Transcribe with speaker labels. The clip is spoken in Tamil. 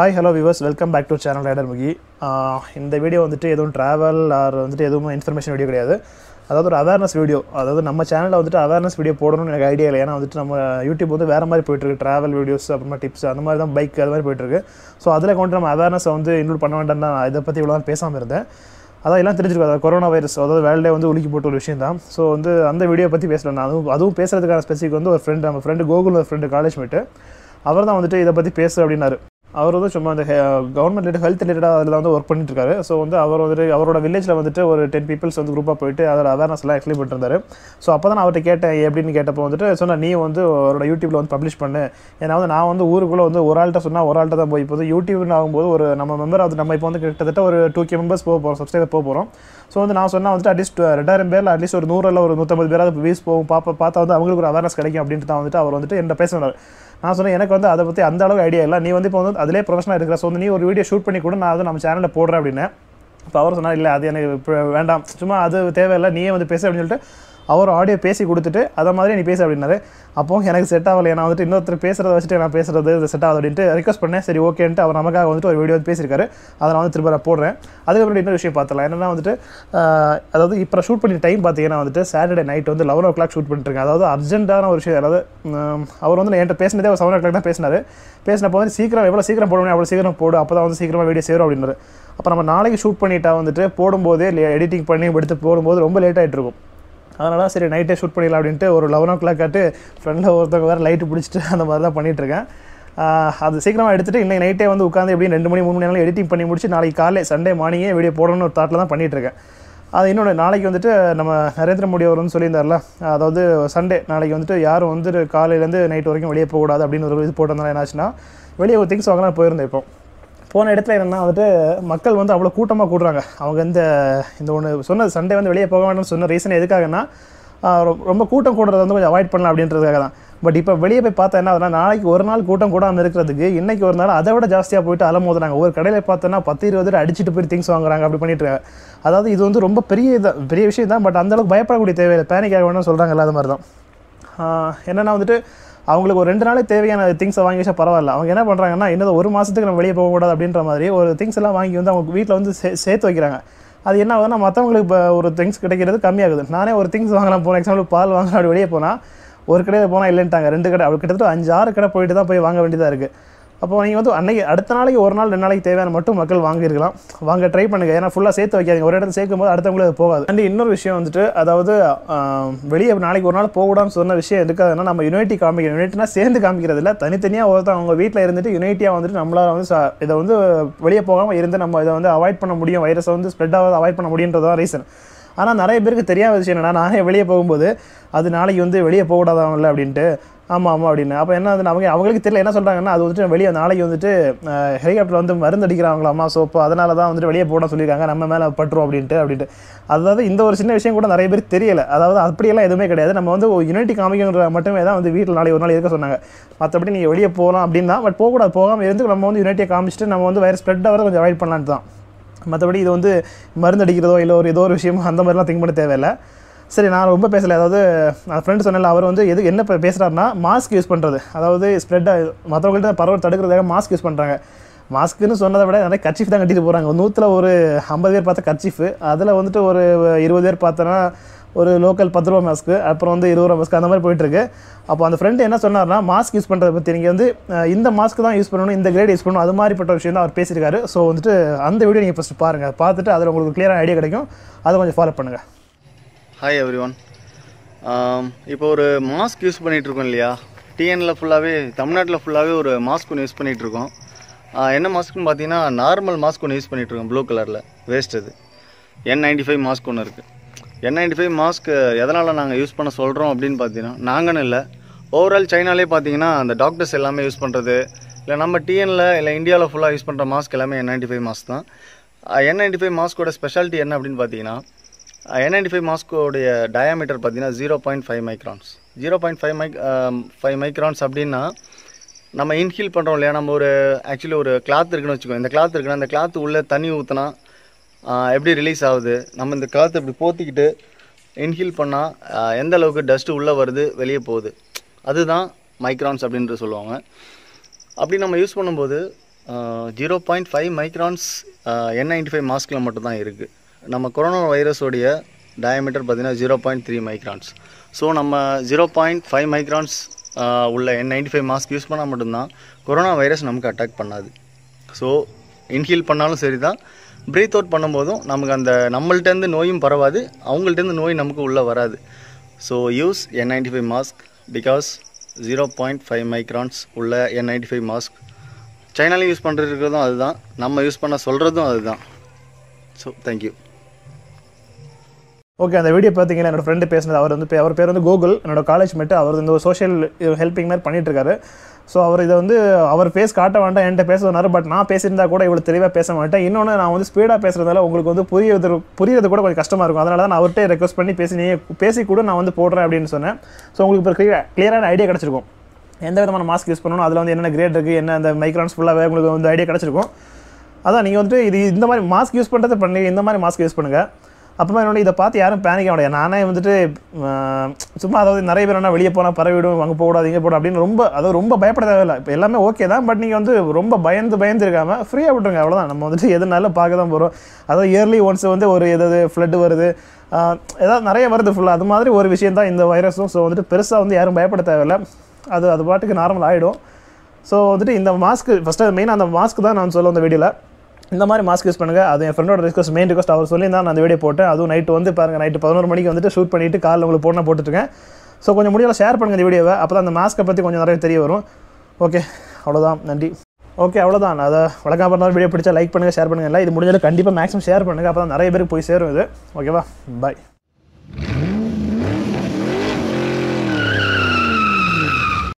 Speaker 1: Hi hello viewers, welcome back to channel rider Mukhi. இந்த வீடியோ வந்துட்டு எதுவும் ட்ராவல் ஆர் வந்துட்டு எதுவும் இன்ஃபர்மேஷன் வீடியோ கிடையாது. அதாவது ஒரு அவேர்னஸ் வீடியோ. அதாவது நம்ம சேனலில் வந்துட்டு அவேர்னஸ் வீடியோ போடணும்னு எனக்கு ஐடியா இல்லை. ஏன்னா வந்துட்டு நம்ம யூடியூப் வந்து வேறு மாதிரி போயிட்டுருக்கு. ட்ராவல் வீடியோஸ் அப்புறமா டிப்ஸ் அந்த மாதிரி தான், பைக் அது மாதிரி போயிட்டுருக்கு. ஸோ அதில் கொண்டு நம்ம அவேர்னஸை வந்து இன்க்ளூட் பண்ண வேண்டாம். நான் இதை பற்றி இவ்வளோ தான் பேசாமல் இருந்தேன். அதான் எல்லாம் தெரிஞ்சிருக்கும். அதாவது கொரோனா வைரஸ், அதாவது வேர்ல்டே வந்து உலுக்கி போட்ட ஒரு விஷயம் தான். ஸோ வந்து அந்த வீடியோ பற்றி பேசலாம். நான் அதுவும் பேசுகிறதுக்கான ஸ்பெசிஃபிக் வந்து ஒரு ஃப்ரெண்டு, நம்ம ஃப்ரெண்டு கோகுல், ஒரு ஃப்ரெண்டு காலேஜ் மேட்டு, அவர் தான் வந்துட்டு இதை பற்றி பேசு அப்படின்னாரு. அவர் வந்து சும்மா அந்த கவர்மெண்ட் ரிலேட்டட் ஹெல்த் ரிலேட்டடாக அதில் வந்து ஒர்க் பண்ணிட்டு இருக்காரு. ஸோ வந்து அவர் வந்துட்டு அவரோட வில்லேஜில் வந்துட்டு ஒரு 10 பீப்புள்ஸ் வந்து குரூப்பாக போயிட்டு அதோட அவேர்னஸ்லாம் எக்ஸ்பிளைன் பண்ணிருந்தாரு. ஸோ அப்போ தான் நான் அவர்கிட்ட கேட்டேன், எப்படின்னு கேட்டப்போ வந்துட்டு சொன்னால், நீ வந்து அவரோட யூடியூப்பில் வந்து பப்ளிஷ் பண்ணு. ஏன்னா வந்து நான் வந்து ஊருக்குள்ளே வந்து ஒரு ஆள்கிட்ட சொன்னால் ஒரு ஆள்கிட்ட தான் போய், இப்போ வந்து யூடியூப்னு ஆகும்போது ஒரு நம்ம மெம்பர் வந்து நம்ம இப்போ வந்து கிட்டத்தட்ட ஒரு 2K மெம்பர்ஸ் போக போகிறோம், சப்ஸ்கிரைபர் போக போகிறோம். ஸோ வந்து நான் சொன்னால் வந்துட்டு அட்லீஸ்ட் 2000 பேரில் அட்லீஸ்ட் ஒரு 100 இல்லை ஒரு 150 பேராவது வியூஸ் போகும், பார்த்தா வந்து அவங்களுக்கு ஒரு அவேர்னஸ் கிடைக்கும் அப்படின்ட்டு தான் வந்துட்டு அவர் வந்துட்டு என்ன பேசுனார். நான் சொன்னேன், எனக்கு வந்து அதை பற்றி அந்த அளவுக்கு ஐடியா இல்லை. நீ வந்து இப்போ வந்து அதிலே ப்ரொஃபஷனாக இருக்கிற, ஸோ வந்து நீ ஒரு வீடியோ ஷூட் பண்ணி கூட நான் வந்து நம்ம சேனலில் போடுறேன் அப்படின்னு. இப்போ அவர் சொன்னால், இல்லை அது எனக்கு இப்போ வேண்டாம், சும்மா அது தேவையில்லை, நீயே வந்து பேசு அப்படின்னு சொல்லிட்டு அவர் ஆடியோ பேசி கொடுத்துட்டு அதை மாதிரி நீ பேசு அப்படின்னாரு. அப்போது எனக்கு செட் ஆகலை. நான் வந்துட்டு இன்னொருத்தர் பேசுகிறத வச்சுட்டு நான் பேசுகிறது இது செட் ஆகுது அப்படின்ட்டு ரிக்வஸ்ட் பண்ணேன். சரி ஓகேன்ட்டு அவர் நமக்காக வந்துட்டு ஒரு வீடியோ வந்து பேசியிருக்காரு. அதை நான் வந்து திரும்ப போடுறேன். அதுக்கப்புறம் இன்னொரு விஷயம் பார்த்தலாம். என்னென்னா வந்துட்டு அதாவது இப்போ ஷூட் பண்ணி டைம் பார்த்தீங்கன்னா வந்துட்டு சாட்டர்டே நைட் வந்து 11 o'clock ஷூட் பண்ணிட்டுருக்கேன். அதாவது அர்ஜென்ட்டான ஒரு விஷயம். அதாவது அவர் வந்து என்கிட்ட பேசினதே ஒரு 7 o'clock தான் பேசினார். பேசினப்போ வந்து சீக்கிரம் எவ்வளோ சீக்கிரம் போடணும் அவ்வளோ சீக்கிரம் போடு, அப்போ தான் வந்து சீக்கிரமாக வீடியோ சேரும் அப்படின்னாரு. அப்போ நம்ம நாளைக்கு ஷூட் பண்ணிட்டா வந்துட்டு போடும்போதே எடிட்டிங் பண்ணி எடுத்து போடும்போது ரொம்ப லேட் ஆகிட்டு இருக்கும். அதனால சரி நைட்டே ஷூட் பண்ணிடலாம் அப்படின்ட்டு ஒரு 11 o'clock காட்டு ஃப்ரெண்டில் ஒருத்தவங்க வேறு லைட்டு பிடிச்சிட்டு அந்த மாதிரி தான் பண்ணிகிட்ருக்கேன். அது சீக்கிரமாக எடுத்துகிட்டு இன்றைக்கி நைட்டே வந்து உட்காந்து எப்படியும் 2 மணி 3 மணி நேரம் எடிட்டிங் பண்ணி முடிச்சு நாளைக்கு காலையில் சண்டே மார்னிங்கே வீடியோ போடணும்னு ஒரு தாட்டில் தான் பண்ணிகிட்ருக்கேன். அது இன்னொன்று, நாளைக்கு வந்துட்டு நம்ம நரேந்திர மோடி அவர் வந்து சொல்லியிருந்தார்ல, அதாவது சண்டே நாளைக்கு வந்துட்டு யாரும் வந்துட்டு காலையிலேருந்து நைட் வரைக்கும் வெளியே போகக்கூடாது அப்படின்னு ஒரு இது போட்டிருந்தாலும் என்னாச்சுன்னா, வெளியே ஒரு திங்ஸ் வாங்கலாம் போயிருந்தேன். இப்போ போன இடத்துல என்னென்னா வந்துட்டு மக்கள் வந்து அவ்வளோ கூட்டமாக கூடுறாங்க. அவங்க இந்த ஒன்று சொன்னது, சண்டே வந்து வெளியே போக வேண்டாம்னு சொன்ன ரீசன் எதுக்காகனா, ரொம்ப கூட்டம் கூடுறத வந்து கொஞ்சம் அவாய்ட் பண்ணலாம் அப்படின்றதுக்காக தான். பட் இப்போ வெளியே போய் பார்த்தா என்ன ஆகுதுன்னா, நாளைக்கு ஒரு நாள் கூட்டம் கூடாமல் இருக்கிறதுக்கு இன்றைக்கி ஒரு நாள் அதை விட ஜாஸ்தியாக போயிட்டு அலமோதுறாங்க. ஒரு கடையில் பார்த்தோன்னா 10-20 அடிச்சுட்டு போய் திங்ஸ் வாங்குறாங்க, அப்படி பண்ணிட்டு இருக்காங்க. அதாவது இது வந்து ரொம்ப பெரிய விஷயம் தான். பட் அந்தளவுக்கு பயப்படக்கூடிய தேவையில்லை, பேனிக் ஆக வேணும்னு சொல்கிறாங்க. அது மாதிரி தான் என்னென்னா வந்துட்டு அவங்களுக்கு ஒரு 2 நாளைக்கு தேவையான திங்ஸை வாங்கி வச்சா பரவாயில்ல. அவங்க என்ன பண்ணுறாங்கன்னா, இன்னும் ஒரு மாதத்துக்கு நம்ம வெளியே போகக்கூடாது அப்படின்ற மாதிரி ஒரு திங்ஸ் எல்லாம் வாங்கி வந்து அவங்க வீட்டில் வந்து சேர்த்து வைக்கிறாங்க. அது என்ன ஆகுதுன்னா, மற்றவங்களுக்கு இப்போ ஒரு திங்ஸ் கிடைக்கிறது கம்மியாகுது. நானே ஒரு திங்ஸ் வாங்கலாம் போனேன், எக்ஸாம்பிள் பால் வாங்கலாம், அப்படி வெளியே போனால் ஒரு கடையில் போனால் இல்லைன்ட்டாங்க, 2 கடை, அப்படி கிட்டத்தட்ட 5-6 கடை போயிட்டு தான் போய் வாங்க வேண்டியதாக இருக்குது. அப்போ நீங்கள் வந்து அன்றைக்கி அடுத்த நாளைக்கு ஒரு நாள் 2 நாளைக்கு தேவையான மட்டும் மக்கள் வாங்கியிருக்கலாம். வாங்க ட்ரை பண்ணுங்கள். ஏன்னா ஃபுல்லாக சேர்த்து வைக்காதீங்க. ஒரு இடத்துல சேர்க்கும் போது அடுத்தவங்களுக்கு அது போகாது. அண்ட் இன்னொரு விஷயம் வந்துட்டு, அதாவது வெளியே நாளைக்கு ஒரு நாள் போகக்கூடாதுன்னு சொன்ன விஷயம் எதுக்காதுன்னா, நம்ம யுனைட்டி காமிக்கணும். யுனைட்டினா சேர்ந்து காமிக்கிறது இல்லை, தனித்தனியாக ஒருத்தர் அவங்க வீட்டில் இருந்துட்டு யுனைட்டியாக வந்துட்டு நம்மளால் வந்து இதை வந்து வெளியே போகாமல் இருந்து நம்ம இதை வந்து அவாய்ட் பண்ண முடியும், வைரஸை வந்து ஸ்ப்ரெட் ஆகாத அவாய்ட் பண்ண முடியுன்றதான் ரீசன். ஆனால் நிறைய பேருக்கு தெரியாத விஷயம் என்னென்னா, நானே வெளியே போகும்போது அது நாளைக்கு வந்து வெளியே போகக்கூடாதான் இல்லை அப்படின்ட்டு, ஆமாம் அப்படின்னு. அப்போ என்ன அது அவங்களுக்கு தெரியல. என்ன சொல்கிறாங்கன்னா, அது வந்துட்டு வெளியே நாளைக்கு வந்துட்டு ஹெலிகாப்டர் வந்து மருந்து அடிக்கிறாங்களாமா, ஸோ இப்போ அதனால தான் வந்துட்டு வெளியே போட சொல்லியிருக்காங்க, நம்ம மேலே பட்டுரும் அப்படின்ட்டு. அதாவது இந்த ஒரு சின்ன விஷயம் கூட நிறைய பேருக்கு தெரியலை. அதாவது அப்படியெல்லாம் எதுவுமே கிடையாது. நம்ம வந்து யூனிட்டி காமிக்கிற மட்டுமே தான் வந்து வீட்டில் நாளைக்கு ஒரு நாள் இருக்க சொன்னாங்க. மற்றபடி நீங்கள் வெளியே போகலாம் அப்படின்னா, பட் போகக்கூடாது. போகாமல் இருந்து நம்ம வந்து யூனிட்டியை காமிச்சிட்டு நம்ம வந்து வைரஸ் ஸ்ப்ரெட் ஆகிறத கொஞ்சம் அவாய்ட் பண்ணலான்னு தான். மற்றபடி இது வந்து மருந்து அடிக்கிறதோ இல்லை ஏதோ ஒரு விஷயமோ அந்த மாதிரிலாம் திங்க் பண்ண தேவையில்லை. சரி, நான் ரொம்ப பேசலை. அதாவது நான் ஃப்ரெண்டு சொன்னேன், அவர் வந்து என்ன பேசுகிறாருன்னா, மாஸ்க் யூஸ் பண்ணுறது, அதாவது ஸ்ப்ரெட்டாக மற்றவங்கள்ட்ட பரவல் தடுக்கிறதுக்காக மாஸ்க் யூஸ் பண்ணுறாங்க. மாஸ்க்குன்னு சொன்னதை விட நிறைய கர்ச்சீஃப் தான் கட்டிட்டு போகிறாங்க. 100ல் ஒரு 50 பேர் பார்த்தா கர்ச்சீஃபு, அதில் வந்துட்டு ஒரு 20 பேர் பார்த்தோன்னா ஒரு லோக்கல் 10 ரூபா மாஸ்க்கு, அப்புறம் வந்து 20 ரூபா மாஸ்க்கு, அந்த மாதிரி போயிட்டுருக்கு. அப்போ அந்த ஃப்ரெண்டு என்ன சொன்னார்னா, மாஸ்க் யூஸ் பண்ணுறதை பற்றி நீங்கள் வந்து இந்த மாஸ்க் தான் யூஸ் பண்ணணும், இந்த கிரேட் யூஸ் பண்ணணும், அது மாதிரிப்பட்ட விஷயம் தான் அவர் பேசியிருக்காரு. ஸோ வந்துட்டு அந்த வீடியோ நீங்கள் ஃபஸ்ட்டு பாருங்கள். பார்த்துட்டு அதில் உங்களுக்கு கிளியரான ஐடியா கிடைக்கும். அதை கொஞ்சம் ஃபாலோ பண்ணுங்கள்.
Speaker 2: Hi everyone. இப்போ ஒரு மாஸ்க் யூஸ் பண்ணிகிட்ருக்கோம் இல்லையா, டிஎனில் ஃபுல்லாகவே, தமிழ்நாட்டில் ஃபுல்லாகவே ஒரு மாஸ்க் ஒன்று யூஸ் பண்ணிகிட்ருக்கோம். என்ன மாஸ்க்குன்னு பார்த்தீங்கன்னா, நார்மல் மாஸ்க் ஒன்று யூஸ் பண்ணிகிட்ருக்கோம், ப்ளூ கலரில் வேஸ்ட். அது N95 மாஸ்க் ஒன்று இருக்குது. N95 மாஸ்க் எதனால் நாங்கள் யூஸ் பண்ண சொல்கிறோம் அப்படின்னு பார்த்தீங்கன்னா, நாங்கன்னு இல்லை, ஓவரால் சைனாலே பார்த்தீங்கன்னா அந்த டாக்டர்ஸ் எல்லாமே யூஸ் பண்ணுறது, இல்லை நம்ம டிஎனில் இல்லை இந்தியாவில் ஃபுல்லாக யூஸ் பண்ணுற மாஸ்க் எல்லாமே N95 மாஸ்க் தான். N95 மாஸ்க்கோட ஸ்பெஷாலிட்டி என்ன அப்படின்னு பார்த்தீங்கன்னா, N95 மாஸ்கோடைய டயாமீட்டர் பார்த்தீங்கன்னா 0.5 மைக்ரான்ஸ். 0.5 மைக்ரான்ஸ் அப்படின்னா, நம்ம இன்ஹீல் பண்ணுறோம் இல்லையா, நம்ம ஆக்சுவலி ஒரு கிளாத் இருக்குன்னு வச்சுக்கோங்க. இந்த கிளாத் இருக்குன்னா, அந்த கிளாத் உள்ளே தண்ணி ஊற்றினா எப்படி ரிலீஸ் ஆகுது, நம்ம இந்த கிளாத் இப்படி போத்திக்கிட்டு இன்ஹீல் பண்ணால் எந்த அளவுக்கு டஸ்ட்டு உள்ளே வருது வெளியே போகுது, அதுதான் மைக்ரான்ஸ் அப்படின்ட்டு சொல்லுவாங்க. அப்படி நம்ம யூஸ் பண்ணும்போது 0.5 மைக்ரான்ஸ் N95 மாஸ்கில் மட்டும்தான் இருக்குது. நம்ம கொரோனா வைரஸோடைய டயமீட்டர் பார்த்திங்கன்னா 0.3 மைக்ரான்ஸ். ஸோ நம்ம 0.5 மைக்ரான்ஸ் உள்ள N95 மாஸ்க் யூஸ் பண்ணால் மட்டும்தான் கொரோனா வைரஸ் நமக்கு அட்டாக் பண்ணாது. ஸோ இன்ஹீல் பண்ணாலும் சரி தான், ப்ரீத் அவுட் பண்ணும்போதும் நமக்கு அந்த நம்மள்டேருந்து நோயும் பரவாது, அவங்கள்ட்டேருந்து நோய் நமக்கு உள்ளே வராது. So use N95 mask because 0.5 microns உள்ள N95 மாஸ்க் சைனாலையும் யூஸ் பண்ணுறதும் அதுதான், நம்ம யூஸ் பண்ண சொல்கிறதும் அதுதான். So thank you.
Speaker 1: ஓகே, அந்த வீடியோ பார்த்தீங்கன்னா என்னோட ஃப்ரெண்டு பேசினது, அவர் பேர் வந்து கோகுல், என்னோட காலேஜ் மேட்டு. அவர் இந்த ஒரு சோஷியல் ஹெல்ப்பிங் மாதிரி பண்ணிகிட்ருக்காரு. ஸோ அவர் இதை வந்து அவர் ஃபேஸ் காட்ட வேண்டாம் என்கிட்ட பேச சொன்னார். பட் நான் பேசியிருந்தா கூட இவ்வளோ தெளிவாக பேச மாட்டேன். இன்னொன்று, நான் வந்து ஸ்பீடாக பேசுகிறதால உங்களுக்கு வந்து புரியுறது கூட கொஞ்சம் கஷ்டமாக இருக்கும். அதனால தான் நான் அவர்கிட்ட ரெக்வஸ்ட் பண்ணி பேசி கூட நான் வந்து போடுறேன் அப்படின்னு சொன்னேன். ஸோ உங்களுக்கு இப்போ கிளியரான ஐடியா கிடச்சிருக்கும் எந்த விதமான மாஸ்க் யூஸ் பண்ணணும், அதில் வந்து என்னென்ன கிரேட் இருக்குது, என்ன அந்த மைக்ரான்ஸ் ஃபுல்லாகவே உங்களுக்கு வந்து ஐடியா கிடச்சிருக்கும். அதான் நீங்கள் வந்துட்டு இந்த மாதிரி மாஸ்க் யூஸ் பண்ணுறது பண்ணி இந்த மாதிரி மாஸ்க் யூஸ் பண்ணுங்கள். அப்புறமா என்னோட இதை பார்த்து யாரும் பேனிக் ஆக முடியாது. நானே வந்துட்டு சும்மா, அதாவது நிறைய பேர் என்ன வெளியே போனால் பரவிடும், அங்கே போகக்கூடாது, இங்கே போடும் அப்படின்னு ரொம்ப பயப்பட தேவையில்லை. இப்போ எல்லாமே ஓகே தான். பட் நீங்கள் வந்து ரொம்ப பயந்து இருக்காமல் ஃப்ரீயாக விட்டுருங்க, அவ்வளோதான். நம்ம வந்துட்டு எதுனாலும் பார்க்க தான் போகிறோம். அதாவது இயர்லி ஒன்ஸ் வந்து ஒரு எதாவது ஃப்ளட்டு வருது, ஏதாவது நிறைய வருது ஃபுல்லாக, அது மாதிரி ஒரு விஷயம் தான் இந்த வைரஸும். ஸோ வந்துட்டு பெருசாக வந்து யாரும் பயப்பட தேவையில்லை, அது பாட்டுக்கு நார்மல் ஆகிடும். ஸோ வந்துட்டு இந்த மாஸ்க்கு ஃபஸ்ட்டு மெயினாக அந்த மாஸ்க் தான் நான் சொல்ல இந்த வீடியோவில். இந்த மாதிரி மாஸ்க் யூஸ் பண்ணுங்கள். அது என் ஃப்ரெண்டோட மெயின் ரிக்வஸ்ட். அவர் சொல்லி தான் நான் அந்த வீடியோ போட்டேன். அதுவும் நைட்டு வந்து பாருங்கள், நைட்டு 11 மணிக்கு வந்துட்டு ஷூட் பண்ணிவிட்டு காலையில் உங்களுக்கு போட்டுருக்கேன். ஸோ கொஞ்சம் முடியல ஷேர் பண்ணுங்கள் இந்த வீடியோவை, அப்போ தான் அந்த மாஸ்க்கை பற்றி கொஞ்சம் நிறைய தெரிய வரும். ஓகே, அவ்வளோதான், நன்றி. ஓகே, அவ்வளோதான். அதை வழக்கமாக பண்ணாலும் வீடியோ பிடிச்சா லைக் பண்ணுங்கள், ஷேர் பண்ணுங்கள். இல்லை இது முடிஞ்சாலும் கண்டிப்பாக மேக்ஸிமம் ஷேர் பண்ணுங்கள், அப்போ தான் நிறைய பேருக்கு போய் சேரும் இது. ஓகேவா, பாய்.